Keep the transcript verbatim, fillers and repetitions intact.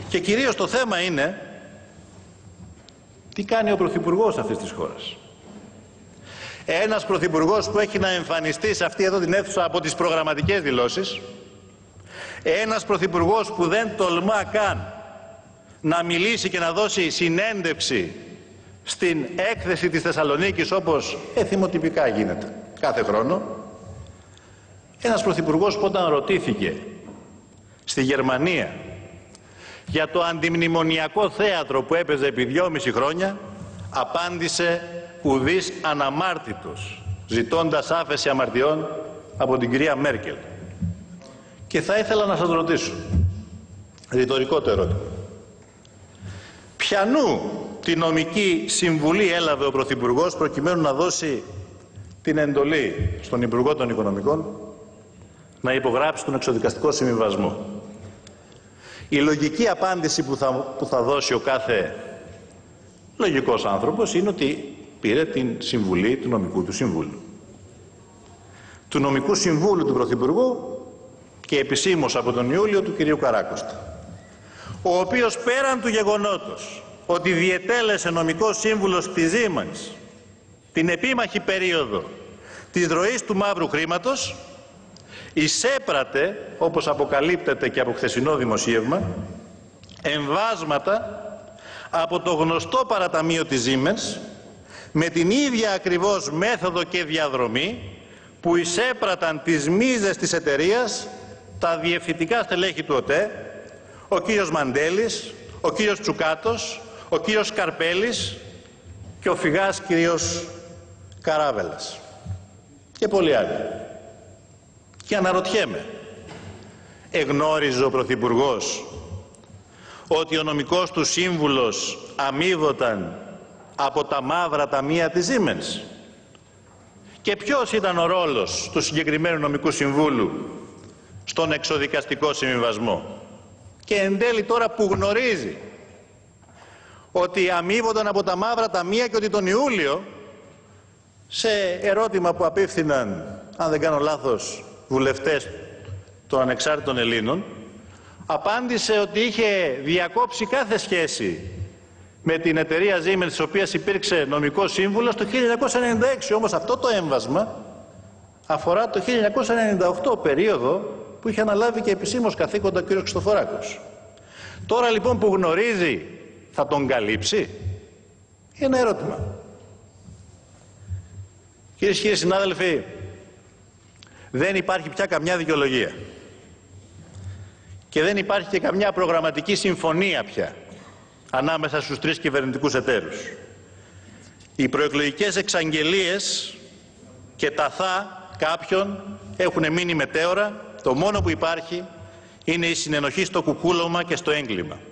Και κυρίως το θέμα είναι τι κάνει ο Πρωθυπουργός αυτής της χώρας. Ένας Πρωθυπουργός που έχει να εμφανιστεί σε αυτή εδώ την αίθουσα από τις προγραμματικές δηλώσεις, ένας Πρωθυπουργός που δεν τολμά καν να μιλήσει και να δώσει συνέντευξη στην έκθεση της Θεσσαλονίκης όπως εθιμοτυπικά γίνεται κάθε χρόνο, ένας Πρωθυπουργός που όταν ρωτήθηκε στη Γερμανία για το αντιμνημονιακό θέατρο που έπαιζε επί δυόμιση χρόνια, απάντησε ουδής αναμάρτητος, ζητώντας άφεση αμαρτιών από την κυρία Μέρκελ. Και θα ήθελα να σας ρωτήσω, ρητορικό το ερώτημα, ποιανού τη νομική συμβουλή έλαβε ο Πρωθυπουργός προκειμένου να δώσει την εντολή στον Υπουργό των Οικονομικών να υπογράψει τον εξοδικαστικό συμβιβασμό. Η λογική απάντηση που θα, που θα δώσει ο κάθε λογικός άνθρωπος είναι ότι πήρε την συμβουλή του νομικού του συμβούλου. Του νομικού συμβούλου του Πρωθυπουργού και επισήμως από τον Ιούλιο του κυρίου Καράκοστα, ο οποίος πέραν του γεγονότος ότι διετέλεσε νομικός σύμβουλος της Siemens την επίμαχη περίοδο της ροής του μαύρου χρήματος, εισέπρατε, όπως αποκαλύπτεται και από χθεσινό δημοσίευμα, εμβάσματα από το γνωστό παραταμείο της Siemens με την ίδια ακριβώς μέθοδο και διαδρομή που εισέπραταν τις μίζες της εταιρείας τα διευθυντικά στελέχη του ΟΤΕ, ο κύριος Μαντέλης, ο κύριος Τσουκάτος, ο κύριος Καρπέλης και ο φυγάς κύριος Καράβελας και πολλοί άλλοι. Και αναρωτιέμαι, εγνώριζε ο Πρωθυπουργός ότι ο νομικός του σύμβουλος αμείβονταν από τα μαύρα ταμεία της Siemens? Και ποιος ήταν ο ρόλος του συγκεκριμένου νομικού συμβούλου στον εξοδικαστικό συμβιβασμό? Και εν τέλει τώρα που γνωρίζει ότι αμείβονταν από τα μαύρα ταμεία και ότι τον Ιούλιο, σε ερώτημα που απίφθηναν, αν δεν κάνω λάθος, βουλευτές των ανεξάρτητων Ελλήνων, απάντησε ότι είχε διακόψει κάθε σχέση με την εταιρεία Siemens, της οποίας υπήρξε νομικός σύμβουλος το χίλια εννιακόσια ενενήντα έξι. Όμως αυτό το έμβασμα αφορά το χίλια εννιακόσια ενενήντα οκτώ, περίοδο που είχε αναλάβει και επισήμως καθήκοντα ο κ. Χριστοφοράκος. Τώρα λοιπόν που γνωρίζει, θα τον καλύψει? Είναι ένα ερώτημα. Κυρίες και κύριοι συνάδελφοι, δεν υπάρχει πια καμιά δικαιολογία και δεν υπάρχει και καμιά προγραμματική συμφωνία πια ανάμεσα στους τρεις κυβερνητικούς εταίρους. Οι προεκλογικές εξαγγελίες και τα θα κάποιων έχουν μείνει μετέωρα. Το μόνο που υπάρχει είναι η συνενοχή στο κουκούλωμα και στο έγκλημα.